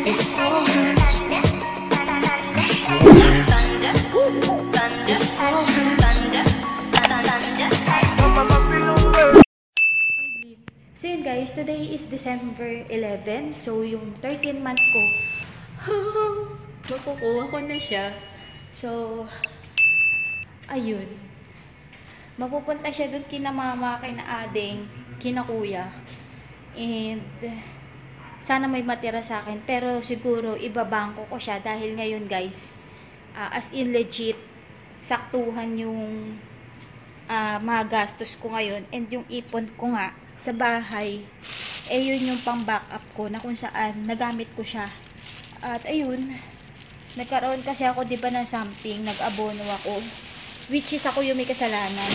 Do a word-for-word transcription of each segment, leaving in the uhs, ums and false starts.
It so hurts. It so hurts. So yun guys, today is December eleventh. So yung thirteenth month ko, makukuha ko na siya. So, ayun. Mapupunta siya dun kina mama, kina ading, kina kuya. And, sana may matira sa akin. Pero siguro, ibabangko ko siya dahil ngayon guys, uh, as in legit, saktuhan yung uh, mga gastos ko ngayon. And yung ipon ko nga, sa bahay, eh yun yung pang backup ko na kung saan nagamit ko siya. At ayun, nagkaroon kasi ako diba ng something, nag-abono ako, which is ako yung may kasalanan.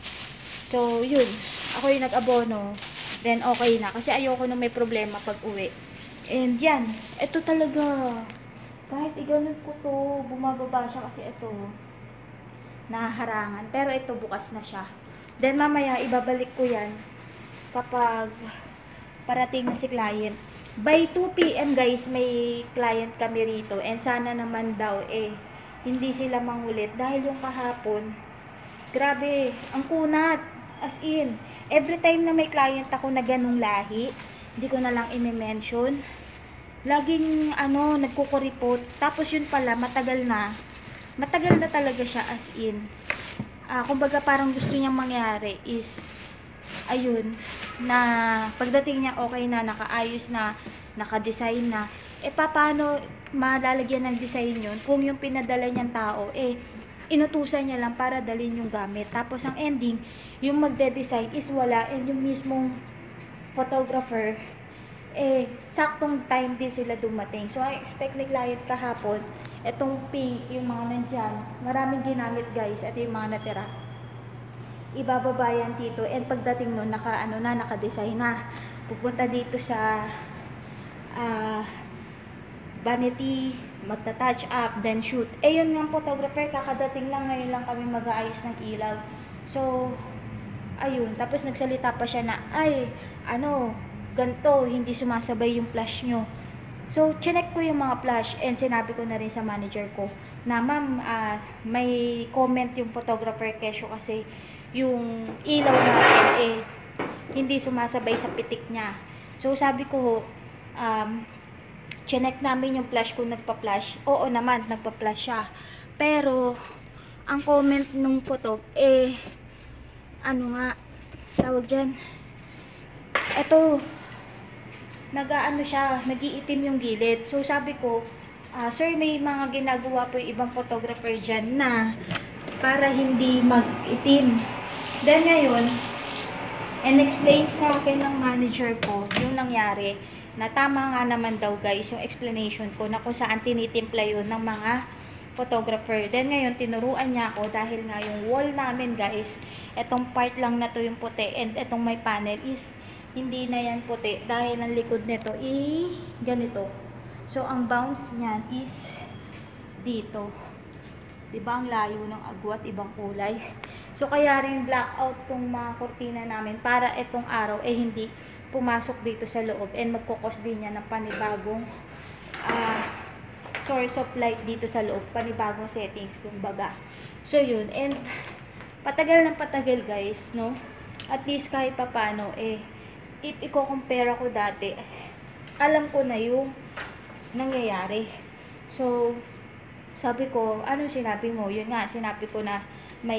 So yun, ako yung nag-abono, then okay na, kasi ayoko nung may problema pag uwi. And yan, ito talaga, kahit iganon ko to, bumababa siya kasi ito, nahaharangan, pero ito bukas na siya. Then mamaya, ibabalik ko yan kapag parating na si client. By two P M guys, may client kami rito. And sana naman daw eh, hindi sila mangulit. Dahil yung kahapon, grabe, ang kunat. As in, every time na may client ako na ganung lahi, hindi ko na lang i-mention. Laging, ano, nagkukuripot. Tapos yun pala, matagal na. Matagal na talaga siya as in. Ah, kumbaga parang gusto niyang mangyari is, ayun, na pagdating niya okay na, nakaayos na, naka-design na, eh paano malalagyan ng design yun kung yung pinadala niyang tao, eh inutusan niya lang para dalhin yung gamit. Tapos ang ending, yung magde-design is wala, and yung mismong photographer, eh saktong time din sila dumating. So I expect ni client kahapon, etong pink, yung mga nandyan, maraming ginamit guys, at yung mga natira, ibababa yan dito, and pagdating nun, naka, ano na, naka-design na. Pupunta dito sa uh, vanity, magta-touch up, then shoot. Eh yun ng photographer, kakadating lang, ngayon lang kami mag-aayos ng ilaw. So, ayun, tapos nagsalita pa siya na, ay, ano, ganito, hindi sumasabay yung flash nyo. So, chinek ko yung mga flash, and sinabi ko na rin sa manager ko, na ma'am, uh, may comment yung photographer kesyo kasi yung ilaw natin eh hindi sumasabay sa pitik niya. So sabi ko, um, chinek namin yung flash kung nagpa-flash. Oo naman, nagpa-flash siya. Pero ang comment nung photog eh ano nga tawag dyan, eto, nag-aano siya, nag-iitim yung gilid. So sabi ko, uh, sir, may mga ginagawa po yung ibang photographer dyan na para hindi mag-itim. Then ngayon, and explain sa akin ng manager ko yung nangyari, na tama nga naman daw guys yung explanation ko na kung saan tinitimpla yun ng mga photographer. Then ngayon, tinuruan niya ako dahil nga yung wall namin guys, etong part lang na to yung puti, and etong may panel is hindi na yan puti dahil ang likod nito i ganito. So ang bounce niyan is dito. Diba ang layo ng agwat, ibang kulay. So kaya rin blackout tong mga kortina namin para itong araw eh hindi pumasok dito sa loob, and magkukos din niya ng panibagong uh, source of light dito sa loob, panibagong settings kumbaga. So yun, and patagal ng patagal guys, no? At least kahit papano eh, if i-compare ako dati, alam ko na yung nangyayari. So sabi ko, anong sinabi mo? Yun nga, sinabi ko na may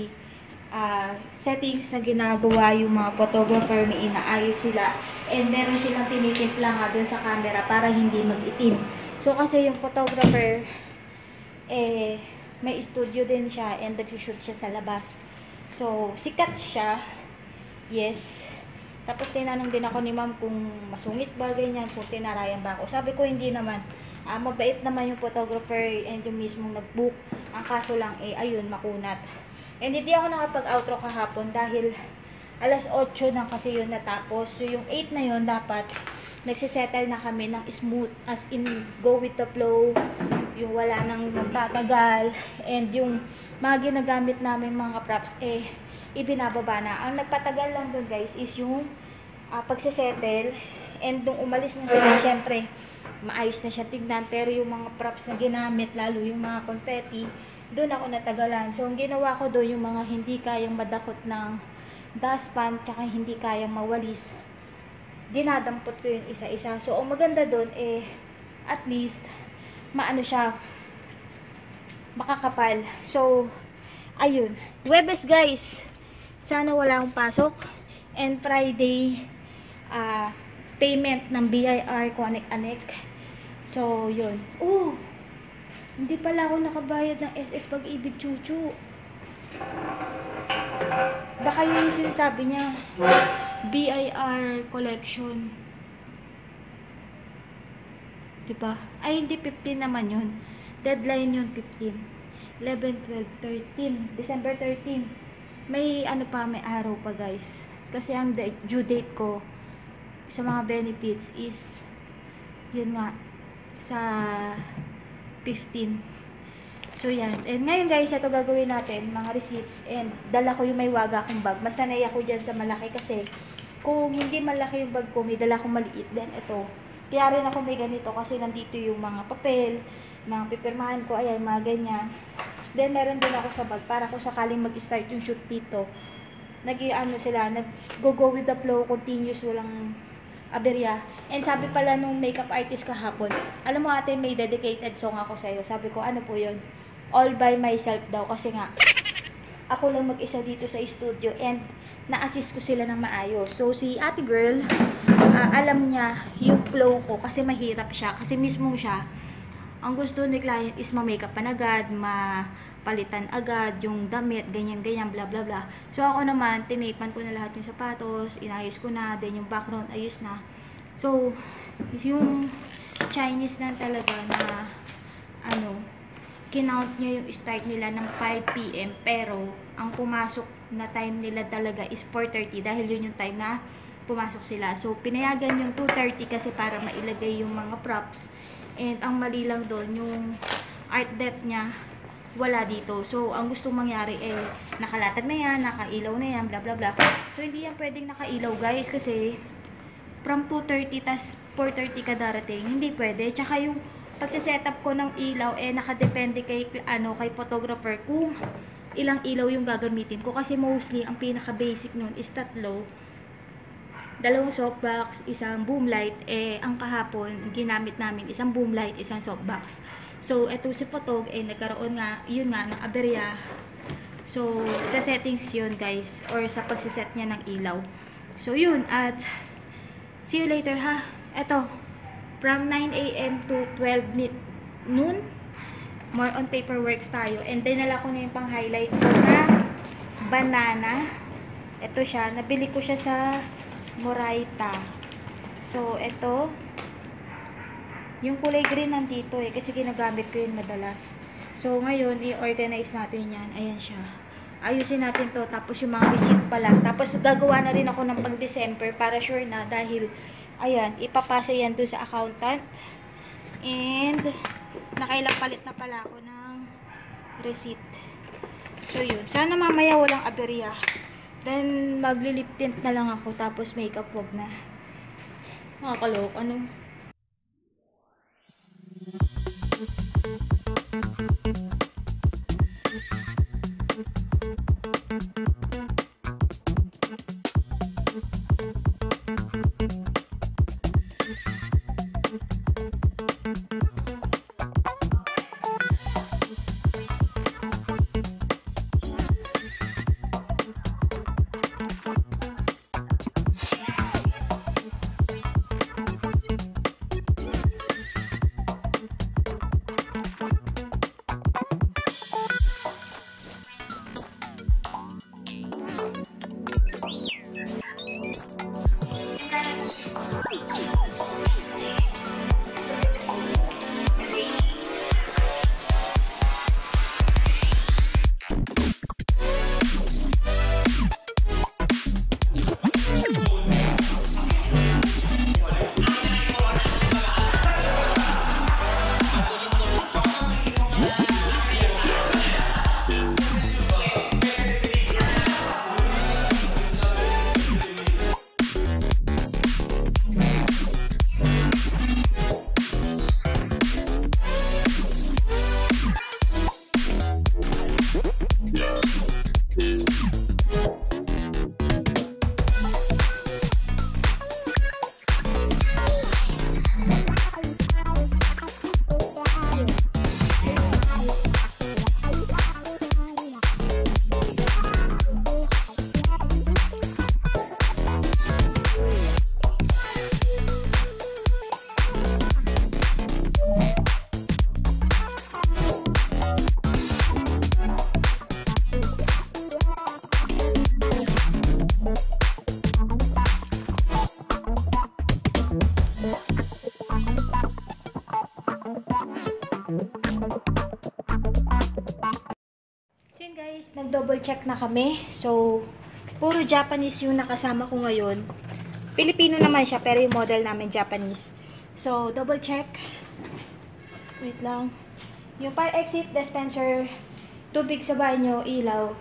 uh, settings na ginagawa yung mga photographer, may inaayos sila, and meron silang tinitimpla nga dun sa camera para hindi mag-itim. So kasi yung photographer, eh, may studio din siya, and nag-shoot siya sa labas. So, sikat siya. Yes. Tapos tinanong din ako ni ma'am kung masungit ba, ganyan, kung tinarayan ba ako. Sabi ko, hindi naman. Uh, mabait naman yung photographer and yung mismong nag-book. Ang kaso lang eh, ayun, makunat. And hindi ako nakapag-outro kahapon dahil alas otso na kasi yun natapos. So yung eight na yun, dapat nagsisettle na kami ng smooth, as in go with the flow, yung wala nang nagtatagal, and yung mga ginagamit namin mga props eh ibinababa na. Ang nagpatagal lang dun guys is yung uh, pagsisettle, and nung umalis na sila, syempre maayos na siya tignan. Pero yung mga props na ginamit, lalo yung mga confetti, doon ako natagalan. So, ang ginawa ko doon, yung mga hindi kayang madakot ng dustpan, tsaka hindi kayang mawalis, dinadampot ko yung isa-isa. So, ang maganda doon, eh, at least, maano siya, makakapal. So, ayun. Webes, guys. Sana wala akong pasok. And Friday, ah, uh, payment ng B I R ko anek-anek. So, yun. Oh, hindi pala ako nakabayad ng S S Pag-ibig Chuchu. Baka yun yung sinasabi niya. B I R collection. Diba? Ay, hindi, fifteen naman yun. Deadline yun, fifteen. eleven, twelve, thirteen. December thirteen. May ano pa, may araw pa, guys. Kasi ang due date ko sa mga benefits is yun nga, sa fifteen. So, yan. And ngayon, guys, ito gagawin natin, mga receipts. And dala ko yung may waga akong bag. Masanay ako dyan sa malaki kasi kung hindi malaki yung bag ko, may dala akong maliit. Then, ito. Kaya rin ako may ganito kasi nandito yung mga papel, mga pipirmahan ko, ayan, mga ganyan. Then, meron din ako sa bag para kung sakaling mag-start yung shoot dito, nag-ano sila, nag-go-go with the flow, continuous, walang aberya. And sabi pala nung makeup artist kahapon, alam mo ate, may dedicated song ako sa'yo. Sabi ko, ano po yun? All by myself daw. Kasi nga, ako lang mag-isa dito sa studio and na-assist ko sila ng maayos. So, si ate girl, uh, alam niya yung flow ko kasi mahirap siya. Kasi mismo siya, ang gusto ni client is ma-makeup pan agad, mapalitan agad, yung damit, ganyan-ganyan, bla bla bla. So, ako naman, tinipan ko na lahat yung sapatos, inayos ko na, then yung background, ayos na. So, yung Chinese na talaga na, ano, kinount niya yung start nila ng five P M pero, ang pumasok na time nila talaga is four thirty dahil yun yung time na pumasok sila. So, pinayagan yung two thirty kasi para mailagay yung mga props. And ang mali lang doon, yung art depth niya, wala dito. So, ang gustong mangyari, eh, nakalatag na yan, nakailaw na yan, bla bla bla. So, hindi yan pwedeng nakailaw, guys, kasi from two thirty tas four thirty ka darating, hindi pwede. Tsaka yung pagsisetup ko ng ilaw, eh, nakadepende kay, ano, kay photographer kung ilang ilaw yung gagamitin ko. Kasi mostly, ang pinaka-basic nun is tatlo. Dalawang softbox, isang boom light. Eh, ang kahapon, ginamit namin isang boom light, isang softbox. So, eto si Photog, eh, nagkaroon nga, yun nga, ng aberya. So, sa settings yun, guys, or sa pagsiset niya ng ilaw. So, yun, at see you later, ha? Eto, from nine A M to twelve noon, more on paperworks tayo. And dinala ko na yung pang-highlight ko na banana. Ito siya, nabili ko siya sa Moraita. So, ito, yung kulay green nandito eh, kasi ginagamit ko yun madalas. So, ngayon, i-organize natin yan. Ayan siya. Ayusin natin to. Tapos, yung mga receipt pala. Tapos, gagawa na rin ako ng pang-December para sure na dahil, ayan, ipapasa yan doon sa accountant. And, nakailang palit na pala ako ng receipt. So, yun. Sana mamaya walang aberya. Then, magli-lip tint na lang ako. Tapos, makeup wag na. Nakakalok. Ano? nag-double check na kami. So, puro Japanese yung nakasama ko ngayon. Pilipino naman siya, pero yung model namin Japanese. So, double check. Wait lang. Yung fire exit dispenser, tubig sa banyo, ilaw,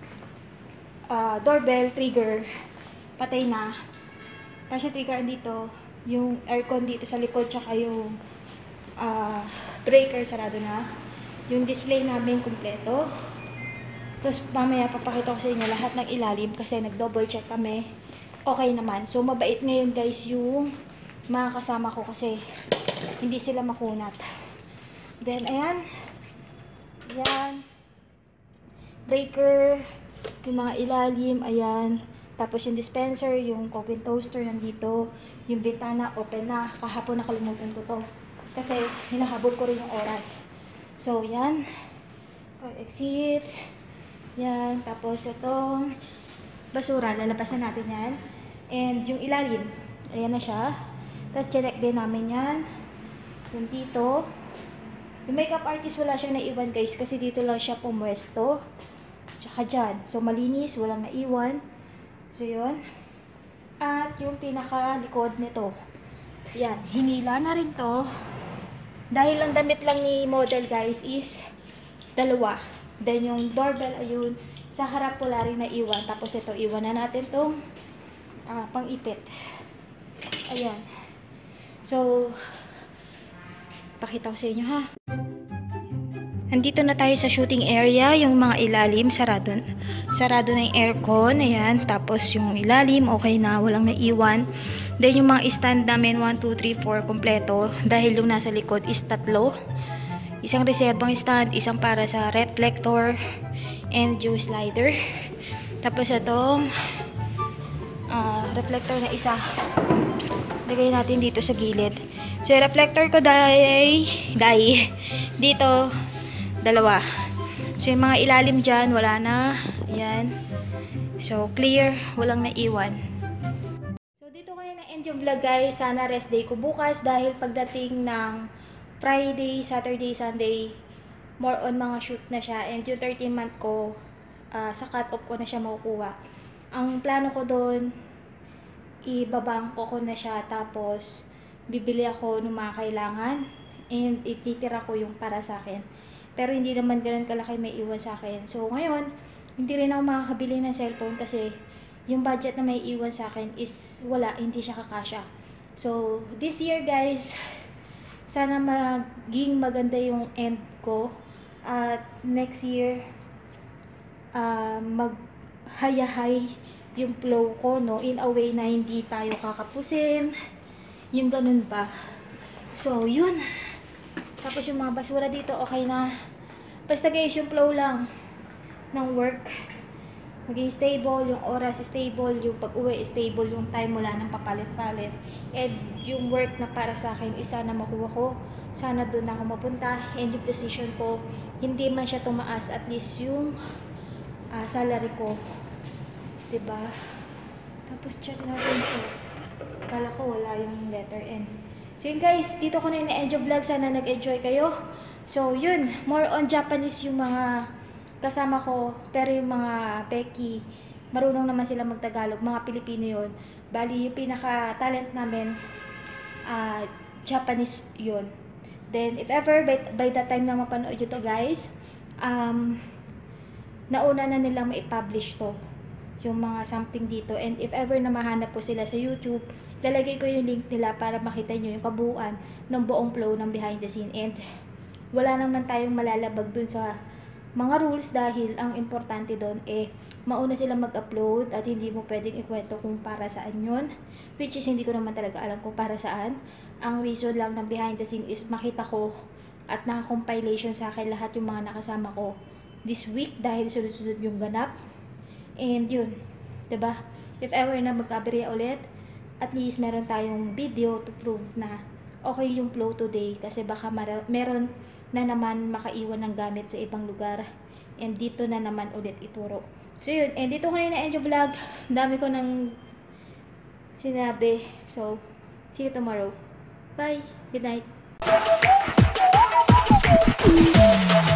uh, doorbell, trigger, patay na. Tapos yung trigger dito, yung aircon dito sa likod, tsaka yung uh, breaker, sarado na. Yung display namin kumpleto. Tapos mamaya papakita ko sa inyo lahat ng ilalim kasi nag-double check kami. Okay naman. So mabait ngayon guys yung mga kasama ko kasi hindi sila makunat. Then ayan. Ayan. Breaker. Yung mga ilalim. Ayan. Tapos yung dispenser, yung oven toaster nandito. Yung bintana open na. Kahapon nakalimutan ko to. Kasi hinahabol ko rin yung oras. So yan. Fire exit. Yan. Tapos itong basura. Lalabasan natin yan. And yung ilalim, ayan na siya. Tapos check din namin yan. Yung dito. Yung makeup artist wala siyang naiwan guys kasi dito lang siya pumwesto. Tsaka dyan. So malinis, walang naiwan. So yun. At yung pinaka-likod nito. Yan. Hinila na rin to. Dahil ang damit lang ni model guys is dalawa. Then yung doorbell ayun. Sa harap wala rin naiwan. Tapos ito, iwan na natin tong Ah, pang-ipit. Ayan. So, pakita ko sa inyo ha. Andito na tayo sa shooting area. Yung mga ilalim, sarado, sarado na yung aircon. Ayan. Tapos yung ilalim, okay na. Walang naiwan. Then yung mga stand namin, one, two, three, four, kompleto. Dahil yung nasa likod is tatlo. Isang reserbang stand, isang para sa reflector, and yung slider. Tapos itong Uh, reflector na isa lagay natin dito sa gilid. So yung reflector ko dahil dahil dito dalawa. So yung mga ilalim dyan wala na. Ayan. So clear, walang naiwan. So dito ko na end yung vlog guys. Sana rest day ko bukas dahil pagdating ng Friday, Saturday, Sunday more on mga shoot na siya. And yung thirteen month ko uh, sa cut off ko na siya makukuha. Ang plano ko doon, ibabangko ko na siya tapos bibili ako ng mga kailangan and ititira ko yung para sa akin. Pero hindi naman ganun kalaki may iwan sa akin. So ngayon, hindi rin ako makakabili ng cellphone kasi yung budget na may iwan sa akin is wala, hindi siya kakasya. So this year guys, sana maging maganda yung end ko. At next year, uh, mag hayahay yung flow ko, no, in a way na hindi tayo kakapusin, yung ganun ba. So yun, tapos yung mga basura dito okay na. Basta guys yung flow lang ng work maging stable, yung oras stable, yung pag-uwi stable, yung time wala nang papalit-palit, and yung work na para sa akin isa na makuha ko, sana doon ako mapunta, and yung position ko hindi man siya tumaas, at least yung uh, salary ko, diba? Tapos check natin ito. Kala ko wala yung letter N. So yun guys, dito ko na yung na-enjoy vlog. Sana nag-enjoy kayo. So yun, more on Japanese yung mga kasama ko. Pero yung mga Peki, marunong naman sila mag-Tagalog. Mga Pilipino yun. Bali yung pinaka-talent namin, uh, Japanese yun. Then if ever, by, by that time na mapanood yun to guys, um, nauna na nilang ma-publish to, yung mga something dito. And if ever na mahanap po sila sa YouTube, lalagay ko yung link nila para makita nyo yung kabuuan ng buong flow ng behind the scene. And wala naman tayong malalabag dun sa mga rules dahil ang importante doon eh mauna sila mag-upload at hindi mo pwedeng ikwento kung para saan yun, which is hindi ko naman talaga alam kung para saan. Ang reason lang ng behind the scene is makita ko at naka-compilation sa akin lahat yung mga nakasama ko this week dahil sunod-sunod yung ganap. And yun, diba? If ever na magkaberya ulit, at least meron tayong video to prove na okay yung flow today, kasi baka meron na naman makaiwan ng gamit sa ibang lugar, and dito na naman ulit ituro. So yun, and dito ko na yung na-end yung vlog. Dami ko nang sinabi. So, see you tomorrow. Bye! Good night!